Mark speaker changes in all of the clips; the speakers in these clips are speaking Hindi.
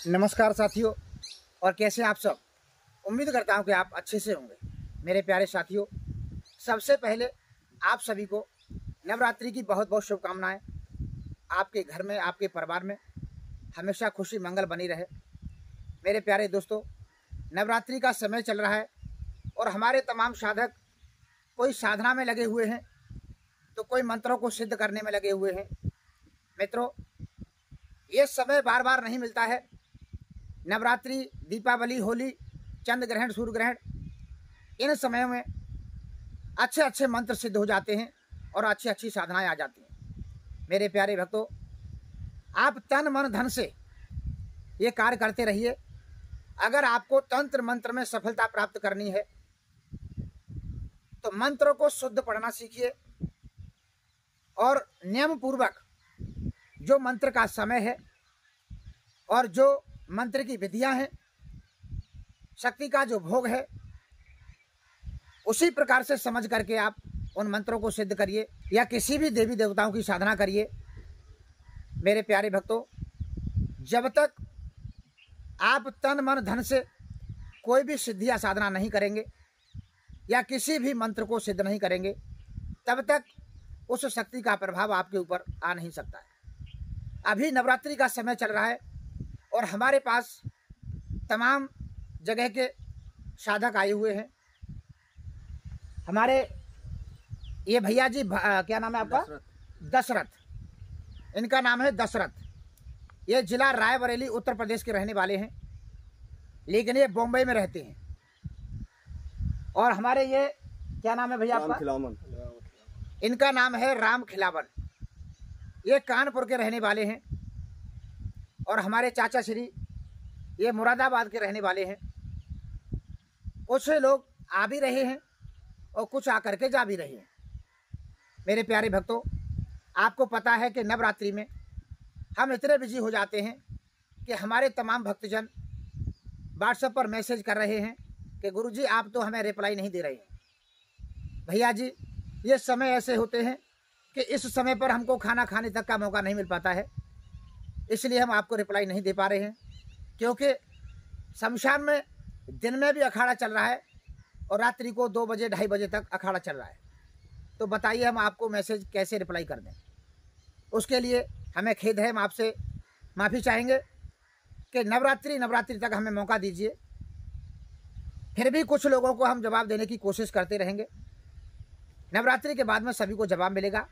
Speaker 1: नमस्कार साथियों, और कैसे आप सब। उम्मीद करता हूं कि आप अच्छे से होंगे। मेरे प्यारे साथियों, सबसे पहले आप सभी को नवरात्रि की बहुत बहुत शुभकामनाएं। आपके घर में, आपके परिवार में हमेशा खुशी मंगल बनी रहे। मेरे प्यारे दोस्तों, नवरात्रि का समय चल रहा है और हमारे तमाम साधक कोई साधना में लगे हुए हैं तो कोई मंत्रों को सिद्ध करने में लगे हुए हैं। मित्रों, ये समय बार बार नहीं मिलता है। नवरात्रि, दीपावली, होली, चंद्र ग्रहण, सूर्य ग्रहण, इन समयों में अच्छे अच्छे मंत्र सिद्ध हो जाते हैं और अच्छी अच्छी साधनाएं आ जाती हैं। मेरे प्यारे भक्तों, आप तन मन धन से ये कार्य करते रहिए। अगर आपको तंत्र मंत्र में सफलता प्राप्त करनी है तो मंत्रों को शुद्ध पढ़ना सीखिए और नियम पूर्वक जो मंत्र का समय है और जो मंत्र की विधियां हैं, शक्ति का जो भोग है, उसी प्रकार से समझ करके आप उन मंत्रों को सिद्ध करिए या किसी भी देवी देवताओं की साधना करिए। मेरे प्यारे भक्तों, जब तक आप तन मन धन से कोई भी सिद्धि या साधना नहीं करेंगे या किसी भी मंत्र को सिद्ध नहीं करेंगे, तब तक उस शक्ति का प्रभाव आपके ऊपर आ नहीं सकता है। अभी नवरात्रि का समय चल रहा है और हमारे पास तमाम जगह के साधक आए हुए हैं। हमारे ये भैया जी, क्या नाम है आपका? दशरथ। इनका नाम है दशरथ। ये जिला रायबरेली उत्तर प्रदेश के रहने वाले हैं, लेकिन ये बॉम्बे में रहते हैं। और हमारे ये क्या नाम है भैया आपका? इनका नाम है राम खिलावन। ये कानपुर के रहने वाले हैं। और हमारे चाचा श्री ये मुरादाबाद के रहने वाले हैं। कुछ लोग आ भी रहे हैं और कुछ आकर के जा भी रहे हैं। मेरे प्यारे भक्तों, आपको पता है कि नवरात्रि में हम इतने बिजी हो जाते हैं कि हमारे तमाम भक्तजन व्हाट्सएप पर मैसेज कर रहे हैं कि गुरुजी आप तो हमें रिप्लाई नहीं दे रहे हैं। भैया जी, ये समय ऐसे होते हैं कि इस समय पर हमको खाना खाने तक का मौका नहीं मिल पाता है, इसलिए हम आपको रिप्लाई नहीं दे पा रहे हैं। क्योंकि शमशान में दिन में भी अखाड़ा चल रहा है और रात्रि को 2 बजे 2:30 बजे तक अखाड़ा चल रहा है। तो बताइए हम आपको मैसेज कैसे रिप्लाई कर दें। उसके लिए हमें खेद है, हम आपसे माफ़ी चाहेंगे कि नवरात्रि तक हमें मौका दीजिए। फिर भी कुछ लोगों को हम जवाब देने की कोशिश करते रहेंगे। नवरात्रि के बाद में सभी को जवाब मिलेगा।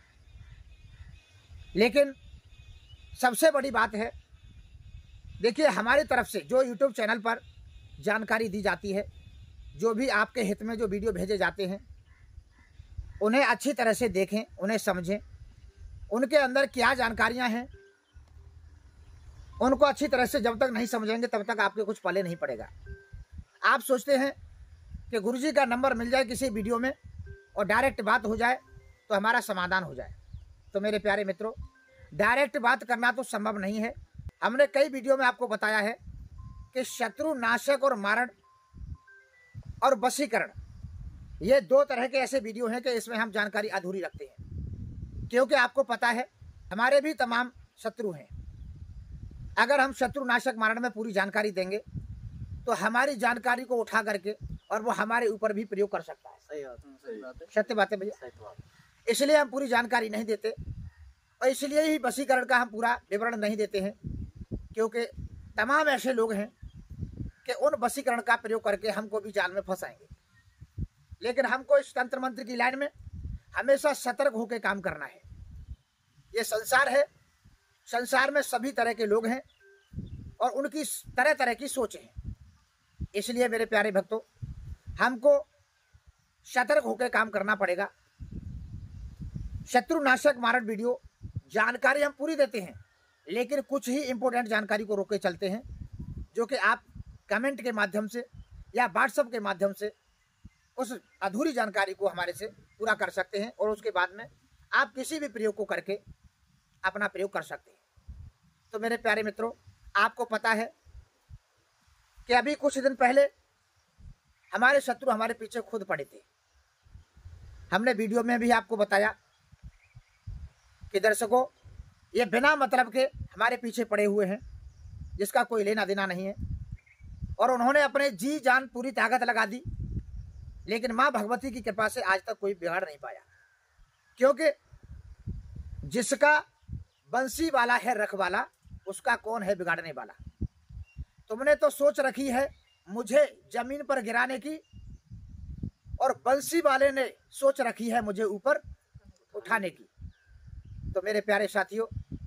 Speaker 1: लेकिन सबसे बड़ी बात है, देखिए, हमारी तरफ से जो YouTube चैनल पर जानकारी दी जाती है, जो भी आपके हित में जो वीडियो भेजे जाते हैं, उन्हें अच्छी तरह से देखें, उन्हें समझें। उनके अंदर क्या जानकारियां हैं, उनको अच्छी तरह से जब तक नहीं समझेंगे तब तक आपके कुछ पले नहीं पड़ेगा। आप सोचते हैं कि गुरुजी का नंबर मिल जाए किसी वीडियो में और डायरेक्ट बात हो जाए तो हमारा समाधान हो जाए। तो मेरे प्यारे मित्रों, डायरेक्ट बात करना तो संभव नहीं है। हमने कई वीडियो में आपको बताया है कि शत्रु नाशक और मारण और वशीकरण, ये 2 तरह के ऐसे वीडियो हैं कि इसमें हम जानकारी अधूरी रखते हैं। क्योंकि आपको पता है हमारे भी तमाम शत्रु हैं। अगर हम शत्रु नाशक मारण में पूरी जानकारी देंगे तो हमारी जानकारी को उठा करके और वो हमारे ऊपर भी प्रयोग कर सकता है। सही बात है, सत्य बात है भैया। इसलिए हम पूरी जानकारी नहीं देते और इसलिए ही वशीकरण का हम पूरा विवरण नहीं देते हैं, क्योंकि तमाम ऐसे लोग हैं कि उन वशीकरण का प्रयोग करके हमको भी जाल में फंसाएंगे। लेकिन हमको इस तंत्र मंत्र की लाइन में हमेशा सतर्क होकर काम करना है। ये संसार है, संसार में सभी तरह के लोग हैं और उनकी तरह तरह की सोचें हैं। इसलिए मेरे प्यारे भक्तों, हमको सतर्क होकर काम करना पड़ेगा। शत्रु नाशक मारण वीडियो जानकारी हम पूरी देते हैं, लेकिन कुछ ही इंपॉर्टेंट जानकारी को रोक के चलते हैं, जो कि आप कमेंट के माध्यम से या व्हाट्सएप के माध्यम से उस अधूरी जानकारी को हमारे से पूरा कर सकते हैं और उसके बाद में आप किसी भी प्रयोग को करके अपना प्रयोग कर सकते हैं। तो मेरे प्यारे मित्रों, आपको पता है कि अभी कुछ दिन पहले हमारे शत्रु हमारे पीछे खुद पड़े थे। हमने वीडियो में भी आपको बताया कि दर्शकों, ये बिना मतलब के हमारे पीछे पड़े हुए हैं। जिसका कोई लेना देना नहीं है, और उन्होंने अपने जी जान पूरी ताकत लगा दी, लेकिन माँ भगवती की कृपा से आज तक कोई बिगाड़ नहीं पाया। क्योंकि जिसका बंसी वाला है रखवाला, उसका कौन है बिगाड़ने वाला। तुमने तो सोच रखी है मुझे जमीन पर गिराने की, और बंसी वाले ने सोच रखी है मुझे ऊपर उठाने की। तो मेरे प्यारे साथियों,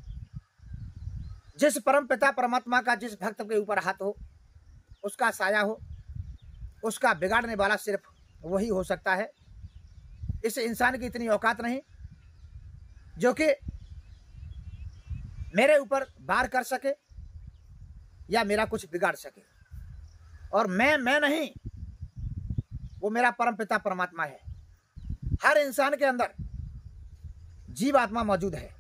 Speaker 1: जिस परम पिता परमात्मा का जिस भक्त के ऊपर हाथ हो, उसका साया हो, उसका बिगाड़ने वाला सिर्फ वही हो सकता है। इस इंसान की इतनी औकात नहीं जो कि मेरे ऊपर वार कर सके या मेरा कुछ बिगाड़ सके। और मैं नहीं, वो मेरा परम पिता परमात्मा है। हर इंसान के अंदर जीव आत्मा मौजूद है।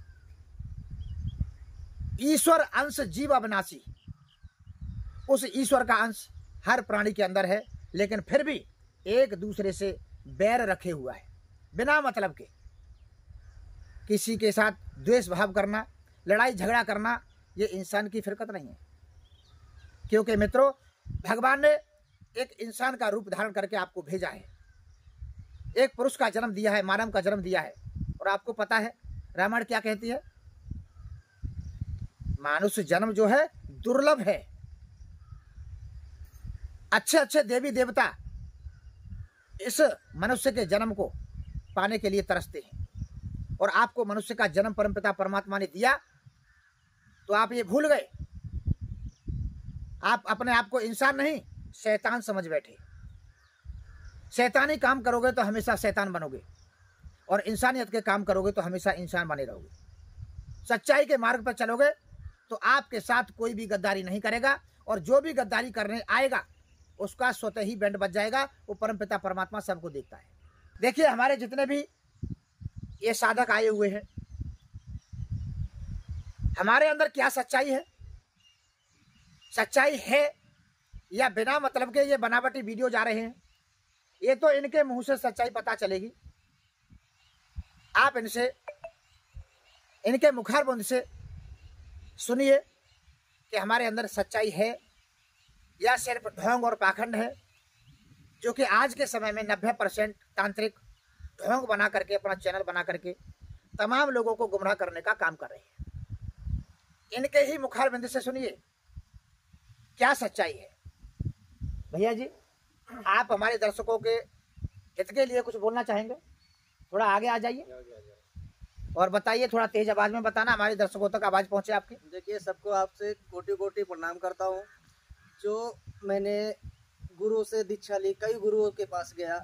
Speaker 1: ईश्वर अंश जीव अविनाशी, उस ईश्वर का अंश हर प्राणी के अंदर है, लेकिन फिर भी एक दूसरे से बैर रखे हुआ है बिना मतलब के। किसी के साथ द्वेष भाव करना, लड़ाई झगड़ा करना, ये इंसान की फिरकत नहीं है। क्योंकि मित्रों, भगवान ने एक इंसान का रूप धारण करके आपको भेजा है, एक पुरुष का जन्म दिया है, मानव का जन्म दिया है। और आपको पता है रामायण क्या कहती है? मानुष्य जन्म जो है दुर्लभ है। अच्छे अच्छे देवी देवता इस मनुष्य के जन्म को पाने के लिए तरसते हैं, और आपको मनुष्य का जन्म परमपिता परमात्मा ने दिया, तो आप ये भूल गए। आप अपने आप को इंसान नहीं, शैतान समझ बैठे। शैतानी काम करोगे तो हमेशा शैतान बनोगे, और इंसानियत के काम करोगे तो हमेशा इंसान बने रहोगे। सच्चाई के मार्ग पर चलोगे तो आपके साथ कोई भी गद्दारी नहीं करेगा, और जो भी गद्दारी करने आएगा उसका स्वतः ही बैंड बज जाएगा। वो परमपिता परमात्मा सबको देखता है। देखिए, हमारे जितने भी ये साधक आए हुए हैं, हमारे अंदर क्या सच्चाई है? सच्चाई है या बिना मतलब के ये बनावटी वीडियो जा रहे हैं, ये तो इनके मुंह से सच्चाई पता चलेगी। आप इनसे, इनके मुखारबंद से सुनिए कि हमारे अंदर सच्चाई है या सिर्फ ढोंग और पाखंड है, जो कि आज के समय में 90% तांत्रिक ढोंग बना करके, अपना चैनल बना करके तमाम लोगों को गुमराह करने का काम कर रहे हैं। इनके ही मुखारबिंद से सुनिए क्या सच्चाई है। भैया जी, आप हमारे दर्शकों के हित के लिए कुछ बोलना चाहेंगे? थोड़ा आगे आ जाइए और बताइए, थोड़ा तेज आवाज में बताना, हमारे दर्शकों तक आवाज पहुंचे आपकी।
Speaker 2: देखिए, सबको आपसे कोटि कोटि प्रणाम करता हूँ। जो मैंने गुरु से दीक्षा ली, कई गुरुओं के पास गया,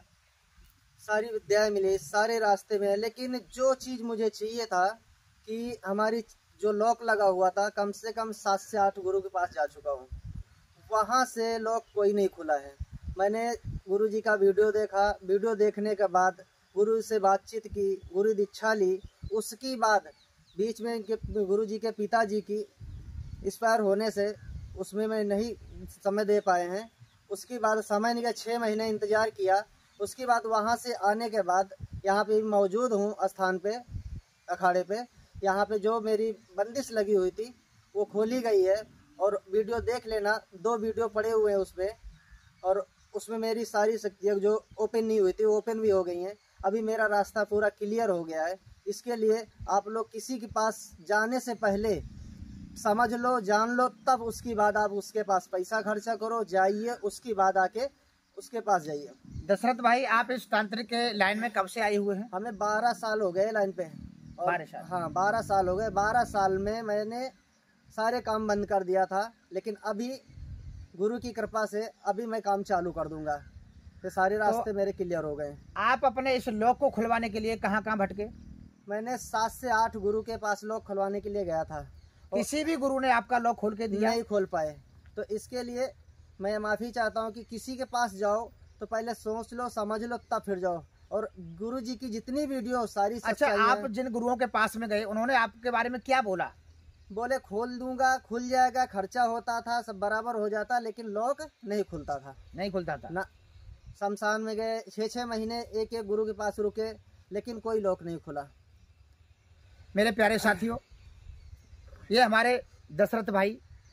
Speaker 2: सारी विद्याएं मिली, सारे रास्ते में, लेकिन जो चीज़ मुझे चाहिए था कि हमारी जो लॉक लगा हुआ था, कम से कम 7 से 8 गुरु के पास जा चुका हूँ, वहाँ से लॉक कोई नहीं खुला है। मैंने गुरु जी का वीडियो देखा, वीडियो देखने के बाद गुरु से बातचीत की, गुरु दीक्षा ली। उसके बाद बीच में गुरु जी के पिताजी की एक्सपायर होने से उसमें मैं नहीं समय दे पाए हैं। उसके बाद समय निकला, 6 महीने इंतज़ार किया। उसके बाद वहाँ से आने के बाद यहाँ पे मौजूद हूँ स्थान पे, अखाड़े पे। यहाँ पे जो मेरी बंदिश लगी हुई थी वो खोली गई है, और वीडियो देख लेना, 2 वीडियो पड़े हुए हैं उसमें, और उसमें मेरी सारी शक्तियाँ जो ओपन नहीं हुई थी वो ओपन भी हो गई हैं। अभी मेरा रास्ता पूरा क्लियर हो गया है। इसके लिए आप लोग किसी के पास जाने से पहले समझ लो, जान लो, तब उसके बाद आप उसके पास पैसा खर्चा करो, जाइए, उसके बाद आके उसके पास जाइए।
Speaker 1: दशरथ भाई, आप इस तांत्रिक के लाइन में कब से आए हुए हैं?
Speaker 2: हमें 12 साल हो गए लाइन पे।
Speaker 1: 12 साल? हाँ,
Speaker 2: 12 साल हो गए। 12 साल में मैंने सारे काम बंद कर दिया था, लेकिन अभी गुरु की कृपा से अभी मैं काम चालू कर दूंगा। तो सारे रास्ते मेरे क्लियर हो गए।
Speaker 1: आप अपने इस लॉक को खुलवाने के लिए कहाँ कहाँ भटके?
Speaker 2: मैंने 7 से 8 गुरु के पास लॉक खुलवाने के लिए गया था।
Speaker 1: किसी भी गुरु ने आपका लॉक खोल के दिया?
Speaker 2: नहीं खोल पाए। तो इसके लिए मैं माफ़ी चाहता हूँ कि किसी के पास जाओ तो पहले सोच लो, समझ लो, तब फिर जाओ। और गुरु जी की जितनी वीडियो सारी।
Speaker 1: अच्छा, आप जिन गुरुओं के पास में गए, उन्होंने आपके बारे में क्या बोला?
Speaker 2: बोले खोल दूंगा, खुल जाएगा, खर्चा होता था, सब बराबर हो जाता, लेकिन लॉक नहीं खुलता था।
Speaker 1: नहीं खुलता था
Speaker 2: ना। शमशान में गए, 6-6 महीने एक एक गुरु के पास रुके, लेकिन कोई लॉक नहीं खुला।
Speaker 1: मेरे प्यारे साथियों, ये हमारे दशरथ भाई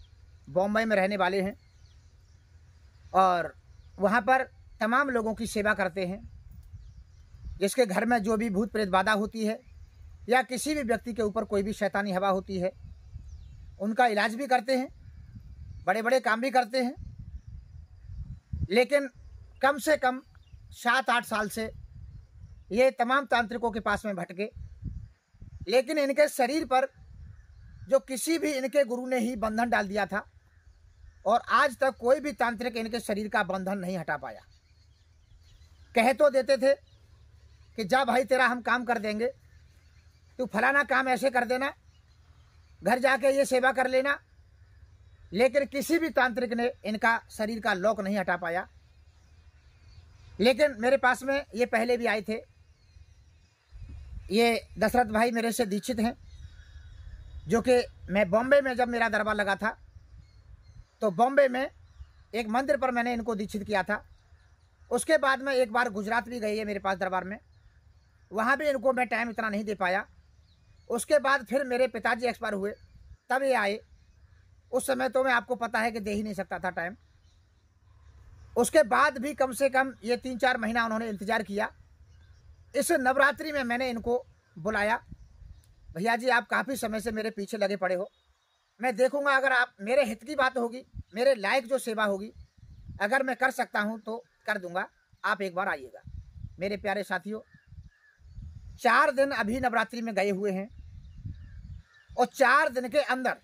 Speaker 1: बॉम्बे में रहने वाले हैं और वहाँ पर तमाम लोगों की सेवा करते हैं। जिसके घर में जो भी भूत प्रेत बाधा होती है या किसी भी व्यक्ति के ऊपर कोई भी शैतानी हवा होती है, उनका इलाज भी करते हैं, बड़े बड़े काम भी करते हैं। लेकिन कम से कम 7-8 साल से ये तमाम तांत्रिकों के पास में भटके, लेकिन इनके शरीर पर जो किसी भी इनके गुरु ने ही बंधन डाल दिया था और आज तक कोई भी तांत्रिक इनके शरीर का बंधन नहीं हटा पाया। कह तो देते थे कि जा भाई तेरा हम काम कर देंगे, तू फलाना काम ऐसे कर देना, घर जाके ये सेवा कर लेना, लेकिन किसी भी तांत्रिक ने इनका शरीर का लॉक नहीं हटा पाया। लेकिन मेरे पास में ये पहले भी आए थे। ये दशरथ भाई मेरे से दीक्षित हैं, जो कि मैं बॉम्बे में जब मेरा दरबार लगा था तो बॉम्बे में एक मंदिर पर मैंने इनको दीक्षित किया था। उसके बाद में एक बार गुजरात भी गई है मेरे पास दरबार में, वहाँ भी इनको मैं टाइम इतना नहीं दे पाया। उसके बाद फिर मेरे पिताजी एक्सपायर हुए, तब ये आए। उस समय तो मैं आपको पता है कि दे ही नहीं सकता था टाइम। उसके बाद भी कम से कम ये 3-4 महीना उन्होंने इंतज़ार किया। इस नवरात्रि में मैंने इनको बुलाया, भैया जी आप काफ़ी समय से मेरे पीछे लगे पड़े हो, मैं देखूंगा अगर आप मेरे हित की बात होगी, मेरे लायक जो सेवा होगी, अगर मैं कर सकता हूं तो कर दूंगा, आप एक बार आइएगा। मेरे प्यारे साथियों, 4 दिन अभी नवरात्रि में गए हुए हैं और 4 दिन के अंदर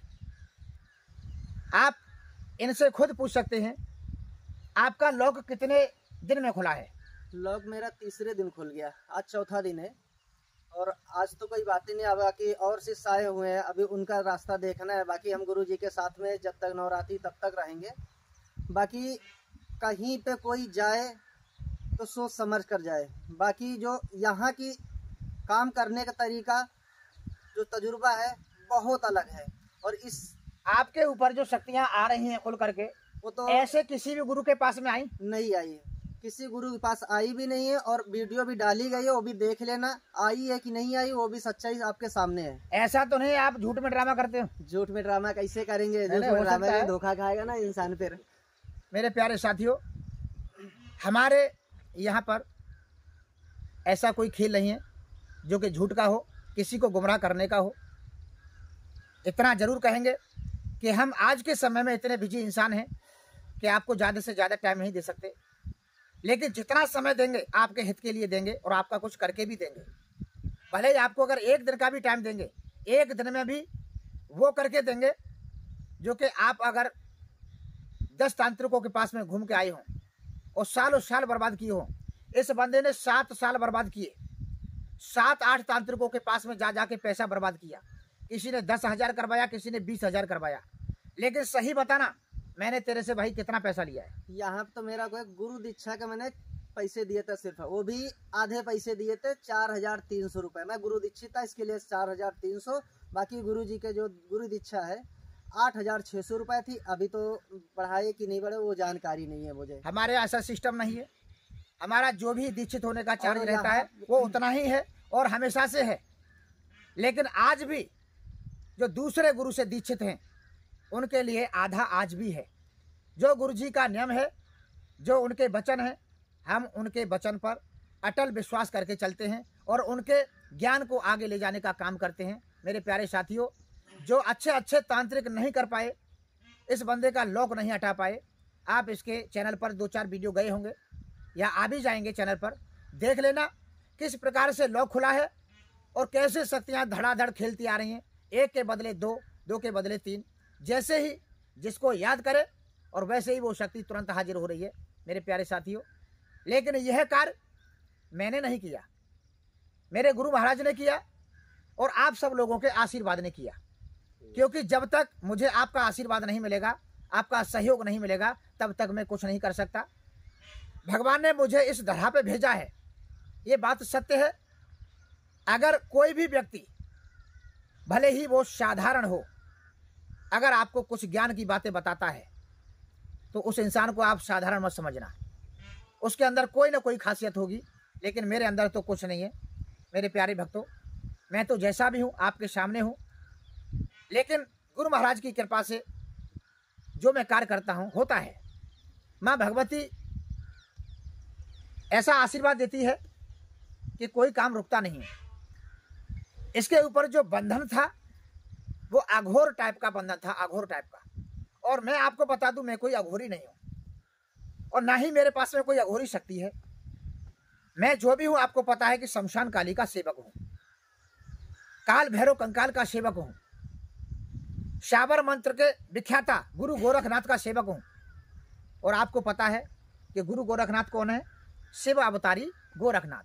Speaker 1: आप इनसे खुद पूछ सकते हैं आपका लॉक कितने दिन में खुला है।
Speaker 2: लॉक मेरा तीसरे दिन खुल गया, आज चौथा दिन है और आज तो कोई बात ही नहीं। अब बाकी और शिष्य आए हुए हैं, अभी उनका रास्ता देखना है। बाकी हम गुरु जी के साथ में जब तक नवरात्रि तब तक रहेंगे। बाकी कहीं पे कोई जाए तो सोच समझ कर जाए। बाकी जो यहाँ की काम करने का तरीका, जो तजुर्बा है, बहुत अलग है। और इस
Speaker 1: आपके ऊपर जो शक्तियाँ आ रही हैं खुल करके,
Speaker 2: वो तो
Speaker 1: ऐसे किसी भी गुरु के पास में आई
Speaker 2: नहीं आई है, किसी गुरु के पास आई भी नहीं है। और वीडियो भी डाली गई है, वो भी देख लेना, आई है कि नहीं आई वो भी सच्चाई आपके सामने है।
Speaker 1: ऐसा तो नहीं आप झूठ में ड्रामा करते हो?
Speaker 2: झूठ में ड्रामा कैसे करेंगे? झूठ
Speaker 1: हो
Speaker 2: में ड्रामा
Speaker 1: सकता है।
Speaker 2: में धोखा खाएगा ना इंसान फिर।
Speaker 1: मेरे प्यारे साथियों, हमारे यहाँ पर ऐसा कोई खेल नहीं है जो कि झूठ का हो, किसी को गुमराह करने का हो। इतना जरूर कहेंगे कि हम आज के समय में इतने बिजी इंसान हैं कि आपको ज़्यादा से ज़्यादा टाइम नहीं दे सकते, लेकिन जितना समय देंगे आपके हित के लिए देंगे और आपका कुछ करके भी देंगे। भले ही आपको अगर 1 दिन का भी टाइम देंगे, 1 दिन में भी वो करके देंगे जो कि आप अगर 10 तांत्रिकों के पास में घूम के आए हों और साल बर्बाद किए हों। इस बंदे ने 7 साल बर्बाद किए, 7-8 तांत्रिकों के पास में जा के पैसा बर्बाद किया। किसी ने 10,000 करवाया, किसी ने 20,000 करवाया। लेकिन सही बताना, मैंने तेरे से भाई कितना पैसा लिया है?
Speaker 2: यहाँ तो मेरा कोई गुरु दीक्षा का मैंने पैसे दिए थे, सिर्फ वो भी आधे पैसे दिए थे, 4,300 रुपए। मैं गुरु दीक्षित था, इसके लिए 4,300। बाकी गुरु जी के जो गुरु दीक्षा है 8,600 रुपए थी। अभी तो बढ़ाए कि नहीं बढ़े वो जानकारी नहीं है मुझे।
Speaker 1: हमारे ऐसा सिस्टम नहीं है। हमारा जो भी दीक्षित होने का चार्ज
Speaker 2: और
Speaker 1: रहता है वो उतना ही है और हमेशा से है। लेकिन आज भी जो दूसरे गुरु से दीक्षित हैं उनके लिए आधा आज भी है। जो गुरु जी का नियम है, जो उनके वचन है, हम उनके वचन पर अटल विश्वास करके चलते हैं और उनके ज्ञान को आगे ले जाने का काम करते हैं। मेरे प्यारे साथियों, जो अच्छे तांत्रिक नहीं कर पाए, इस बंदे का लॉक नहीं हटा पाए, आप इसके चैनल पर 2-4 वीडियो गए होंगे या आ भी जाएंगे चैनल पर, देख लेना किस प्रकार से लॉक खुला है और कैसे शक्तियाँ धड़ाधड़ खेलती आ रही हैं। 1 के बदले 2, 2 के बदले 3, जैसे ही जिसको याद करे और वैसे ही वो शक्ति तुरंत हाजिर हो रही है। मेरे प्यारे साथियों, लेकिन यह कार्य मैंने नहीं किया, मेरे गुरु महाराज ने किया और आप सब लोगों के आशीर्वाद ने किया। क्योंकि जब तक मुझे आपका आशीर्वाद नहीं मिलेगा, आपका सहयोग नहीं मिलेगा, तब तक मैं कुछ नहीं कर सकता। भगवान ने मुझे इस धरा पे भेजा है, ये बात सत्य है। अगर कोई भी व्यक्ति, भले ही वो साधारण हो, अगर आपको कुछ ज्ञान की बातें बताता है तो उस इंसान को आप साधारण मत समझना, उसके अंदर कोई ना कोई खासियत होगी। लेकिन मेरे अंदर तो कुछ नहीं है। मेरे प्यारे भक्तों, मैं तो जैसा भी हूँ आपके सामने हूँ, लेकिन गुरु महाराज की कृपा से जो मैं कार्य करता हूँ होता है। माँ भगवती ऐसा आशीर्वाद देती है कि कोई काम रुकता नहीं है। इसके ऊपर जो बंधन था वो अघोर टाइप का बंधन था, अघोर टाइप का। और मैं आपको बता दूं, मैं कोई अघोरी नहीं हूं और ना ही मेरे पास में कोई अघोरी शक्ति है। मैं जो भी हूं आपको पता है कि शमशान काली का सेवक हूं, काल भैरव कंकाल का सेवक हूं, शाबर मंत्र के विख्याता गुरु गोरखनाथ का सेवक हूं। और आपको पता है कि गुरु गोरखनाथ कौन है? शिव अवतारी गोरखनाथ,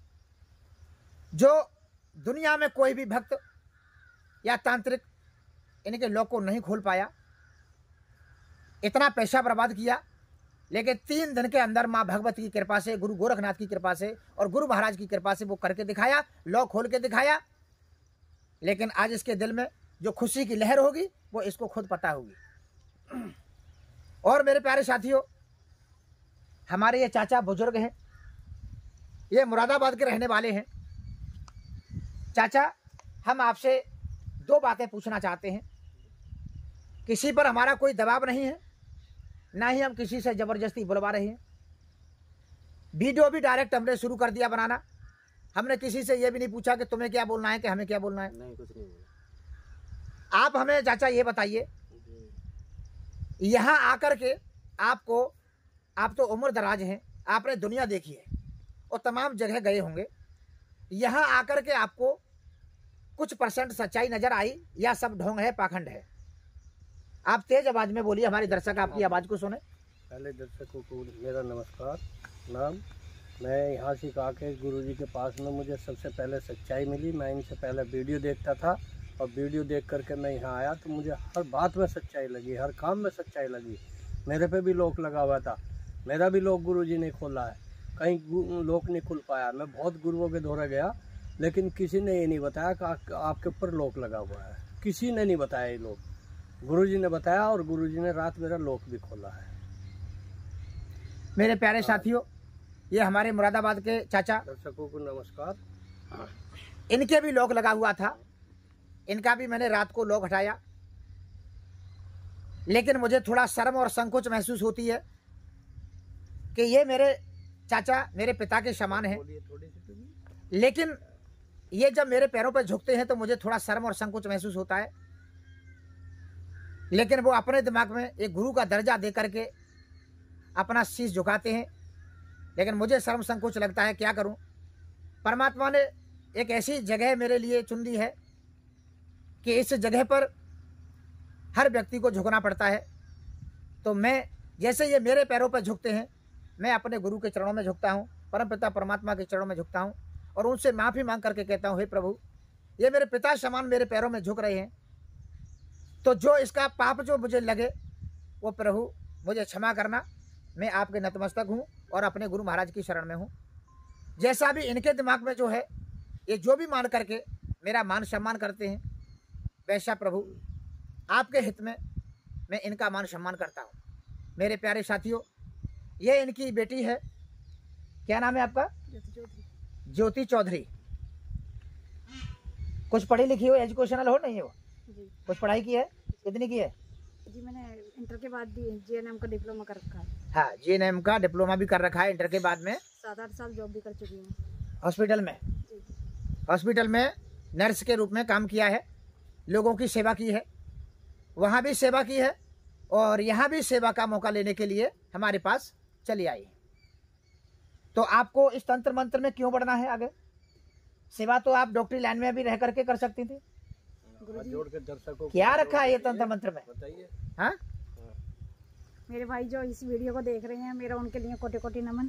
Speaker 1: जो दुनिया में कोई भी भक्त या तांत्रिक इनके लॉक को नहीं खोल पाया। इतना पैसा बर्बाद किया, लेकिन 3 दिन के अंदर माँ भगवती की कृपा से, गुरु गोरखनाथ की कृपा से और गुरु महाराज की कृपा से वो करके दिखाया, लॉक खोल के दिखाया। लेकिन आज इसके दिल में जो खुशी की लहर होगी वो इसको खुद पता होगी। और मेरे प्यारे साथियों, हमारे ये चाचा बुजुर्ग हैं, ये मुरादाबाद के रहने वाले हैं। चाचा, हम आपसे 2 बातें पूछना चाहते हैं। किसी पर हमारा कोई दबाव नहीं है, ना ही हम किसी से जबरदस्ती बुलवा रहे हैं। वीडियो भी डायरेक्ट हमने शुरू कर दिया बनाना। हमने किसी से ये भी नहीं पूछा कि तुम्हें क्या बोलना है कि हमें क्या बोलना है।
Speaker 2: नहीं, कुछ नहीं बोला।
Speaker 1: आप हमें चाचा ये बताइए, यहाँ आकर के आपको, आप तो उम्र दराज हैं, आपने दुनिया देखी है और तमाम जगह गए होंगे। यहाँ आकर के आपको कुछ % सच्चाई नजर आई या सब ढोंग है, पाखंड है? आप तेज आवाज में बोलिए, हमारे दर्शक आपकी आवाज को सुने।
Speaker 3: पहले दर्शकों को मेरा नमस्कार। नाम, मैं यहाँ से आके गुरुजी के पास में मुझे सबसे पहले सच्चाई मिली। मैं इनसे पहले वीडियो देखता था और वीडियो देख करके मैं यहाँ आया तो मुझे हर बात में सच्चाई लगी, हर काम में सच्चाई लगी। मेरे पे भी लॉक लगा हुआ था, मेरा भी लॉक गुरुजी ने खोला है, कहीं लॉक नहीं खुल पाया। मैं बहुत गुरुओं के दौरे गया, लेकिन किसी ने ये नहीं बताया कि आपके ऊपर लॉक लगा हुआ है। किसी ने नहीं बताया ये लोग, गुरुजी ने बताया और गुरुजी ने रात मेरा लॉक भी खोला है।
Speaker 1: मेरे प्यारे साथियों, ये हमारे मुरादाबाद के चाचा,
Speaker 3: दर्शकों को नमस्कार।
Speaker 1: इनके भी लॉक लगा हुआ था, इनका भी मैंने रात को लॉक हटाया। लेकिन मुझे थोड़ा शर्म और संकोच महसूस होती है कि ये मेरे चाचा मेरे पिता के समान हैं, लेकिन ये जब मेरे पैरों पर झुकते हैं तो मुझे थोड़ा शर्म और संकोच महसूस होता है। लेकिन वो अपने दिमाग में एक गुरु का दर्जा दे करके अपना शीश झुकाते हैं, लेकिन मुझे शर्म संकोच लगता है। क्या करूं? परमात्मा ने एक ऐसी जगह मेरे लिए चुन ली है कि इस जगह पर हर व्यक्ति को झुकना पड़ता है। तो मैं, जैसे ये मेरे पैरों पर झुकते हैं, मैं अपने गुरु के चरणों में झुकता हूँ, परमपिता परमात्मा के चरणों में झुकता हूँ और उनसे माफ़ी मांग करके कहता हूँ, हे प्रभु, ये मेरे पिता समान मेरे पैरों में झुक रहे हैं, तो जो इसका पाप जो मुझे लगे वो प्रभु मुझे क्षमा करना। मैं आपके नतमस्तक हूँ और अपने गुरु महाराज की शरण में हूँ। जैसा भी इनके दिमाग में जो है, ये जो भी मान करके मेरा मान सम्मान करते हैं, वैसा प्रभु आपके हित में मैं इनका मान सम्मान करता हूँ। मेरे प्यारे साथियों, ये इनकी बेटी है, क्या नाम है आपका? ज्योति चौधरी। कुछ पढ़ी लिखी हो, एजुकेशनल हो? नहीं हो
Speaker 4: जी।
Speaker 1: कुछ पढ़ाई की है? कितनी की है?
Speaker 4: जी, मैंने इंटर के बाद भी जीएनएम का डिप्लोमा कर रखा है।
Speaker 1: हाँ, जीएनएम का डिप्लोमा भी कर रखा है। इंटर के बाद में
Speaker 4: 7-8 साल जॉब भी कर चुकी हूँ
Speaker 1: हॉस्पिटल में।
Speaker 4: जी।
Speaker 1: हॉस्पिटल में नर्स के रूप में काम किया है, लोगों की सेवा की है, वहाँ भी सेवा की है और यहाँ भी सेवा का मौका लेने के लिए हमारे पास चली आई। तो आपको इस तंत्र मंत्र में क्यों बढ़ना है आगे? सेवा तो आप डॉक्टरी लाइन में भी रह करके कर सकती थी।
Speaker 3: जोड़ के दर्शकों
Speaker 1: क्या रखा है ये तंत्र मंत्र में?
Speaker 3: बताइए।
Speaker 1: हाँ,
Speaker 4: मेरे भाई जो इस वीडियो को देख रहे हैं, मेरा उनके लिए कोटि कोटि नमन।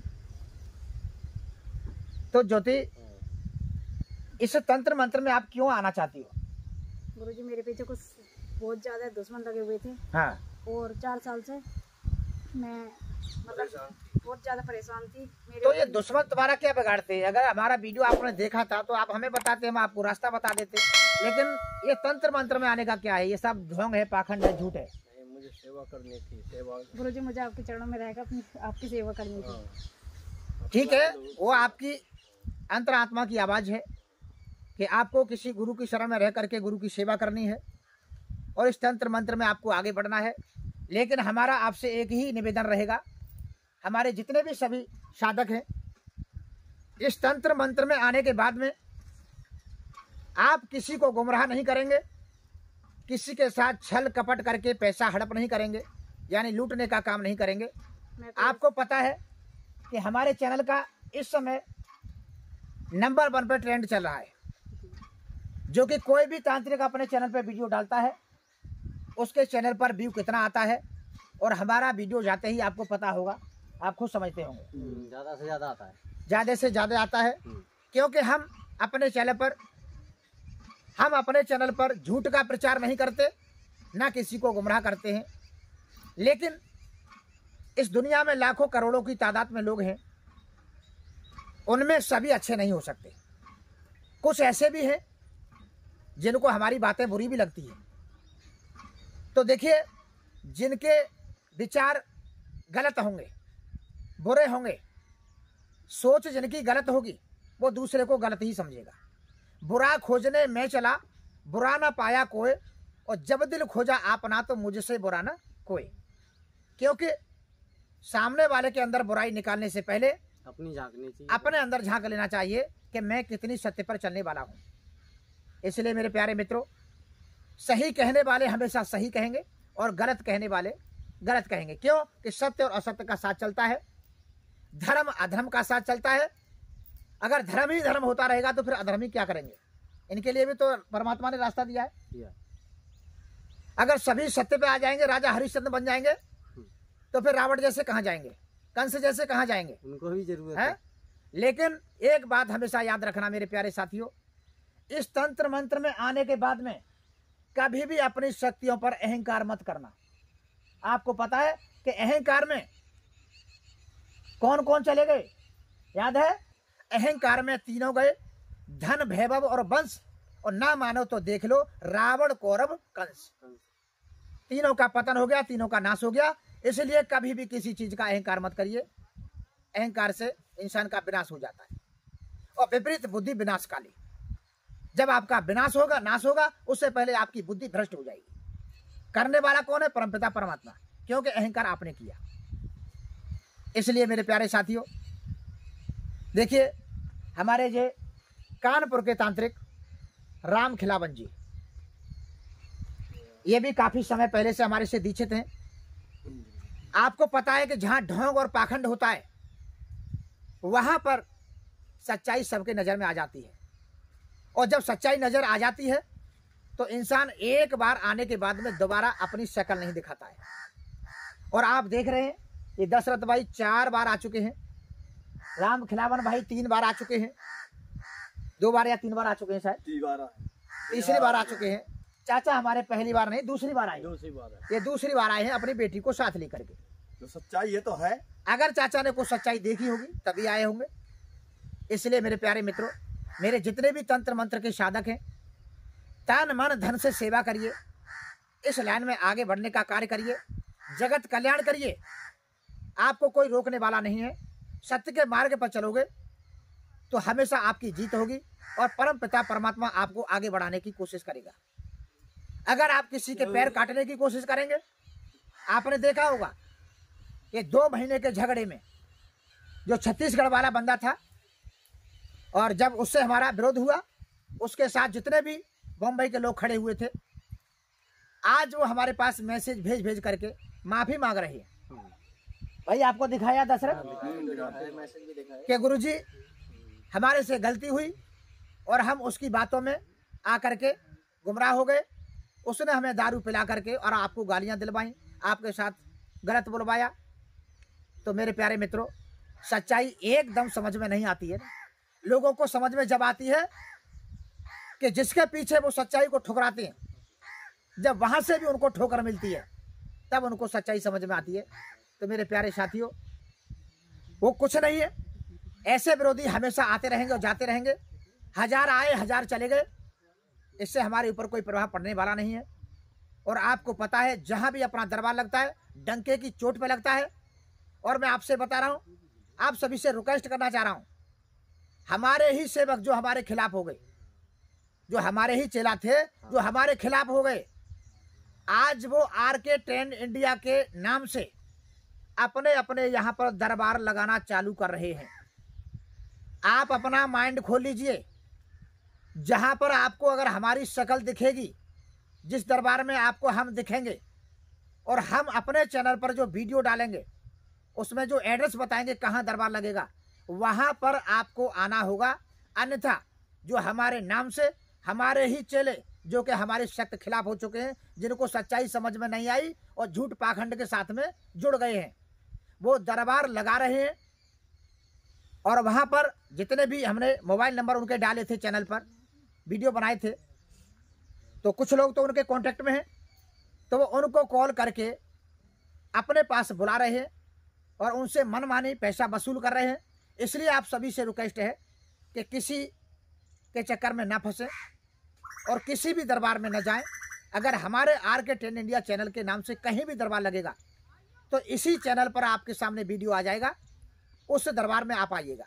Speaker 1: तो ज्योति, इस तंत्र मंत्र में आप क्यों आना चाहती हो?
Speaker 4: गुरुजी, मेरे पीछे कुछ बहुत ज्यादा दुश्मन लगे हुए थे।
Speaker 1: हाँ,
Speaker 4: और 4 साल से मैं मतलब बहुत ज्यादा परेशान थी।
Speaker 1: तो ये दुश्मन तुम्हारा क्या बिगाड़ते? अगर हमारा वीडियो आपने देखा था तो आप हमें बताते, हम आपको रास्ता बता देते। लेकिन ये तंत्र मंत्र में आने का क्या है? ये सब ढोंग है, पाखंड है, झूठ है।
Speaker 3: नहीं, मुझे सेवा करनी थी। सेवा
Speaker 4: गुरुजी, मुझे आपके चरणों में रहकर अपनी आपकी सेवा करनी थी।
Speaker 1: ठीक है, वो आपकी अंतरात्मा की आवाज है कि आपको किसी गुरु की शरण में रह करके गुरु की सेवा करनी है और इस तंत्र मंत्र में आपको आगे बढ़ना है। लेकिन हमारा आपसे एक ही निवेदन रहेगा, हमारे जितने भी सभी साधक हैं, इस तंत्र मंत्र में आने के बाद में आप किसी को गुमराह नहीं करेंगे, किसी के साथ छल कपट करके पैसा हड़प नहीं करेंगे, यानी लूटने का काम नहीं करेंगे। आपको पता है कि हमारे चैनल का इस समय नंबर 1 पे ट्रेंड चल रहा है, जो कि कोई भी तांत्रिक अपने चैनल पे वीडियो डालता है उसके चैनल पर व्यू कितना आता है, और हमारा वीडियो जाते ही आपको पता होगा, आप खुद समझते होंगे,
Speaker 2: ज़्यादा से ज़्यादा आता है,
Speaker 1: ज़्यादा से ज़्यादा आता है। क्योंकि हम अपने चैनल पर झूठ का प्रचार नहीं करते, ना किसी को गुमराह करते हैं। लेकिन इस दुनिया में लाखों करोड़ों की तादाद में लोग हैं, उनमें सभी अच्छे नहीं हो सकते। कुछ ऐसे भी हैं जिनको हमारी बातें बुरी भी लगती हैं। तो देखिए, जिनके विचार गलत होंगे, बुरे होंगे, सोच जिनकी गलत होगी, वो दूसरे को गलत ही समझेगा। बुरा खोजने में चला, बुरा ना पाया कोई, और जब दिल खोजा आपना तो मुझसे बुरा ना कोई। क्योंकि सामने वाले के अंदर बुराई निकालने से पहले अपने अंदर झांक लेना चाहिए कि मैं कितनी सत्य पर चलने वाला हूँ। इसलिए मेरे प्यारे मित्रों, सही कहने वाले हमेशा सही कहेंगे और गलत कहने वाले गलत कहेंगे। क्यों? कि सत्य और असत्य का साथ चलता है, धर्म अधर्म का साथ चलता है। अगर धर्म ही धर्म होता रहेगा तो फिर अधर्म ही क्या करेंगे? इनके लिए भी तो परमात्मा ने रास्ता दिया है। अगर सभी सत्य पे आ जाएंगे, राजा हरिश्चंद्र बन जाएंगे, तो फिर रावण जैसे कहाँ जाएंगे, कंस जैसे कहाँ जाएंगे?
Speaker 2: उनको भी जरूरत
Speaker 1: है। लेकिन एक बात हमेशा याद रखना मेरे प्यारे साथियों, इस तंत्र मंत्र में आने के बाद में कभी भी अपनी शक्तियों पर अहंकार मत करना। आपको पता है कि अहंकार में कौन कौन चले गए? याद है? अहंकार में तीनों गए, धन वैभव और वंश, और ना मानो तो देख लो रावण कौरव कंस। तीनों का पतन हो गया, तीनों का नाश हो गया। इसलिए कभी भी किसी चीज का अहंकार मत करिए। अहंकार से इंसान का विनाश हो जाता है, और विपरीत बुद्धि विनाशकाली। जब आपका विनाश होगा, नाश होगा, उससे पहले आपकी बुद्धि भ्रष्ट हो जाएगी। करने वाला कौन है? परमपिता परमात्मा, क्योंकि अहंकार आपने किया। इसलिए मेरे प्यारे साथियों, देखिए, हमारे जो कानपुर के तांत्रिक राम खिलावन जी, ये भी काफी समय पहले से हमारे से दीक्षित हैं। आपको पता है कि जहां ढोंग और पाखंड होता है, वहां पर सच्चाई सबके नजर में आ जाती है। और जब सच्चाई नजर आ जाती है तो इंसान एक बार आने के बाद में दोबारा अपनी शक्ल नहीं दिखाता है। और आप देख रहे हैं, ये दशरथ भाई 4 बार आ चुके हैं, राम खिलावन भाई 3 बार आ चुके हैं, 2 बार या 3 बार आ चुके हैं, शायद तीसरी बार आ चुके हैं। चाचा हमारे पहली बार नहीं, दूसरी बार आए, ये दूसरी बार आए हैं अपनी बेटी को साथ लेकर के।
Speaker 5: तो सच्चाई ये तो है,
Speaker 1: अगर चाचा ने कुछ सच्चाई देखी होगी तभी आए होंगे। इसलिए मेरे प्यारे मित्रों, मेरे जितने भी तंत्र मंत्र के साधक हैं, तन मन धन से सेवा करिए, इस लाइन में आगे बढ़ने का कार्य करिए, जगत कल्याण करिए। आपको कोई रोकने वाला नहीं है। सत्य के मार्ग पर चलोगे तो हमेशा आपकी जीत होगी, और परम पिता परमात्मा आपको आगे बढ़ाने की कोशिश करेगा। अगर आप किसी के पैर काटने की कोशिश करेंगे, आपने देखा होगा कि 2 महीने के झगड़े में जो छत्तीसगढ़ वाला बंदा था, और जब उससे हमारा विरोध हुआ, उसके साथ जितने भी बम्बई के लोग खड़े हुए थे, आज वो हमारे पास मैसेज भेज भेज करके माफी मांग रहे हैं। भाई आपको दिखाया दशरथ कि गुरुजी हमारे से गलती हुई और हम उसकी बातों में आकर के गुमराह हो गए। उसने हमें दारू पिला करके और आपको गालियां दिलवाई, आपके साथ गलत बुलवाया। तो मेरे प्यारे मित्रों, सच्चाई एकदम समझ में नहीं आती है। लोगों को समझ में जब आती है कि जिसके पीछे वो सच्चाई को ठुकराते हैं, जब वहां से भी उनको ठोकर मिलती है, तब उनको सच्चाई समझ में आती है। तो मेरे प्यारे साथियों, वो कुछ नहीं है। ऐसे विरोधी हमेशा आते रहेंगे और जाते रहेंगे। 1000 आए 1000 चले गए, इससे हमारे ऊपर कोई प्रभाव पड़ने वाला नहीं है। और आपको पता है, जहां भी अपना दरबार लगता है, डंके की चोट पे लगता है। और मैं आपसे बता रहा हूं, आप सभी से रिक्वेस्ट करना चाह रहा हूं, हमारे ही सेवक जो हमारे खिलाफ हो गए, जो हमारे ही चेला थे जो हमारे खिलाफ हो गए, आज वो RK ट्रेंड इंडिया के नाम से अपने अपने यहाँ पर दरबार लगाना चालू कर रहे हैं। आप अपना माइंड खोल लीजिए, जहाँ पर आपको अगर हमारी शक्ल दिखेगी, जिस दरबार में आपको हम दिखेंगे और हम अपने चैनल पर जो वीडियो डालेंगे उसमें जो एड्रेस बताएंगे कहाँ दरबार लगेगा, वहाँ पर आपको आना होगा। अन्यथा जो हमारे नाम से हमारे ही चेले जो कि हमारे सख्त खिलाफ हो चुके हैं, जिनको सच्चाई समझ में नहीं आई और झूठ पाखंड के साथ में जुड़ गए हैं, वो दरबार लगा रहे हैं। और वहाँ पर जितने भी हमने मोबाइल नंबर उनके डाले थे, चैनल पर वीडियो बनाए थे, तो कुछ लोग तो उनके कांटेक्ट में हैं, तो वो उनको कॉल करके अपने पास बुला रहे हैं और उनसे मनमानी पैसा वसूल कर रहे हैं। इसलिए आप सभी से रिक्वेस्ट है कि किसी के चक्कर में ना फंसे और किसी भी दरबार में न जाएं। अगर हमारे RK ट्रेंड इंडिया चैनल के नाम से कहीं भी दरबार लगेगा तो इसी चैनल पर आपके सामने वीडियो आ जाएगा, उस दरबार में आप आइएगा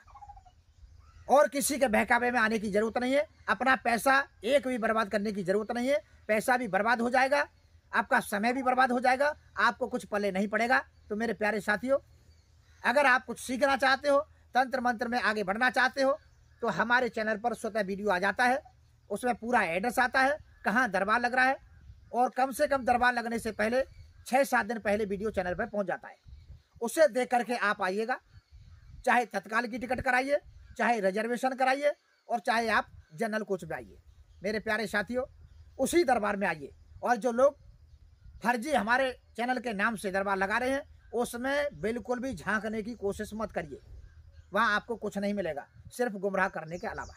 Speaker 1: और किसी के बहकावे में आने की ज़रूरत नहीं है। अपना पैसा एक भी बर्बाद करने की ज़रूरत नहीं है। पैसा भी बर्बाद हो जाएगा, आपका समय भी बर्बाद हो जाएगा, आपको कुछ पल्ले नहीं पड़ेगा। तो मेरे प्यारे साथियों, अगर आप कुछ सीखना चाहते हो, तंत्र मंत्र में आगे बढ़ना चाहते हो, तो हमारे चैनल पर स्वतः वीडियो आ जाता है। उसमें पूरा एड्रेस आता है, कहाँ दरबार लग रहा है, और कम से कम दरबार लगने से पहले 6-7 दिन पहले वीडियो चैनल पर पहुंच जाता है। उसे देख करके आप आइएगा, चाहे तत्काल की टिकट कराइए, चाहे रिजर्वेशन कराइए और चाहे आप जनरल कोच में आइए। मेरे प्यारे साथियों, उसी दरबार में आइए। और जो लोग फर्जी हमारे चैनल के नाम से दरबार लगा रहे हैं, उसमें बिल्कुल भी झांकने की कोशिश मत करिए। वहाँ आपको कुछ नहीं मिलेगा, सिर्फ गुमराह करने के अलावा।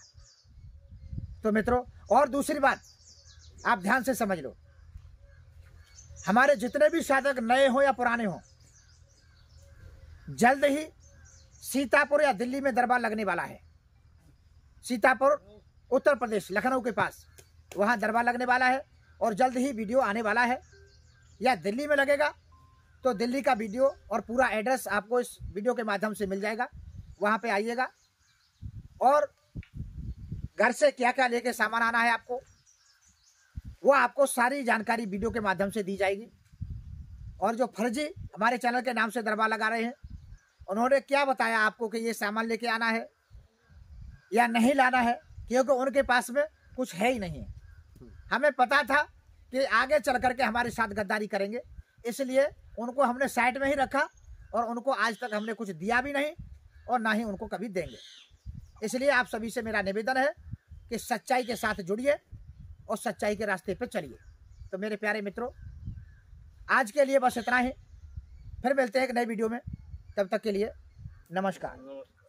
Speaker 1: तो मित्रों, और दूसरी बात आप ध्यान से समझ लो, हमारे जितने भी साधक नए हो या पुराने हो, जल्द ही सीतापुर या दिल्ली में दरबार लगने वाला है। सीतापुर उत्तर प्रदेश, लखनऊ के पास, वहाँ दरबार लगने वाला है और जल्द ही वीडियो आने वाला है। या दिल्ली में लगेगा तो दिल्ली का वीडियो और पूरा एड्रेस आपको इस वीडियो के माध्यम से मिल जाएगा। वहाँ पे आइएगा और घर से क्या क्या लेके सामान आना है आपको, वो आपको सारी जानकारी वीडियो के माध्यम से दी जाएगी। और जो फर्जी हमारे चैनल के नाम से दरबार लगा रहे हैं, उन्होंने क्या बताया आपको कि ये सामान लेके आना है या नहीं लाना है, क्योंकि उनके पास में कुछ है ही नहीं। हमें पता था कि आगे चल करके हमारे साथ गद्दारी करेंगे, इसलिए उनको हमने साइड में ही रखा और उनको आज तक हमने कुछ दिया भी नहीं और ना ही उनको कभी देंगे। इसलिए आप सभी से मेरा निवेदन है कि सच्चाई के साथ जुड़िए और सच्चाई के रास्ते पर चलिए। तो मेरे प्यारे मित्रों, आज के लिए बस इतना ही। फिर मिलते हैं एक नई वीडियो में, तब तक के लिए नमस्कार।